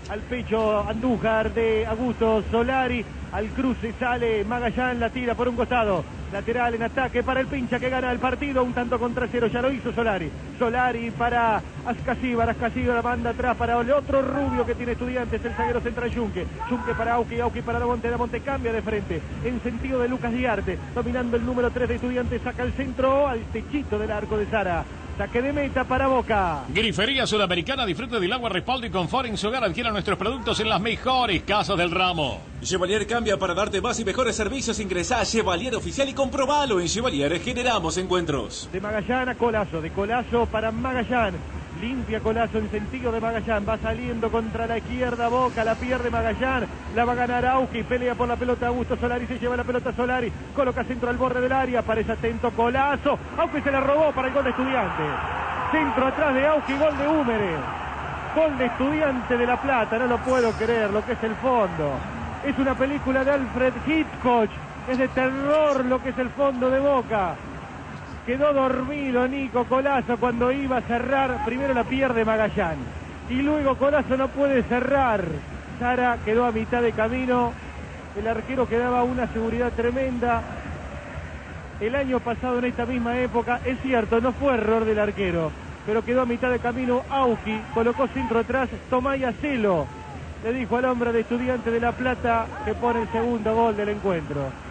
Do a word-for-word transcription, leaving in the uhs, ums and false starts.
al pecho Andújar de Augusto Solari. Al cruce sale Magallán, la tira por un costado. Lateral en ataque para el Pincha que gana el partido. Un tanto contra cero, ya lo hizo Solari. Solari para Ascasíbar. Ascasíbar la manda atrás para el otro rubio que tiene Estudiantes. El zaguero central Yunque. Yunque para Auqui. Auqui para Damonte. Damonte cambia de frente. En sentido de Lucas Diarte. Dominando el número tres de Estudiantes. Saca el centro al techito del arco de Sara. Saque de meta para Boca. Grifería Sudamericana, disfrute del agua, respaldo y confort en su hogar. Adquiera nuestros productos en las mejores casas del ramo. Chevalier cambia para darte más y mejores servicios. Ingresá a Chevalier Oficial y comprobalo. En Chevalier generamos encuentros. De Magallán a Colazo, de Colazo para Magallán. Limpia Colazo en sentido de Magallán. Va saliendo contra la izquierda Boca. La pierde Magallán. La va a ganar Auqui. Pelea por la pelota Augusto Solari. Se lleva la pelota Solari. Coloca centro al borde del área. Parece atento Colazo. Auqui se la robó para el gol de Estudiantes. Centro atrás de Auqui. Gol de Húmeres. Gol de Estudiante de La Plata. No lo puedo creer lo que es el fondo. Es una película de Alfred Hitchcock. Es de terror lo que es el fondo de Boca. Quedó dormido Nico Colazo cuando iba a cerrar. Primero la pierde Magallán. Y luego Colazo no puede cerrar. Sara quedó a mitad de camino. El arquero que daba una seguridad tremenda. El año pasado en esta misma época, es cierto, no fue error del arquero. Pero quedó a mitad de camino Auqui. Colocó centro atrás. Tomaya Celo. Le dijo al hombre de Estudiante de La Plata que pone el segundo gol del encuentro.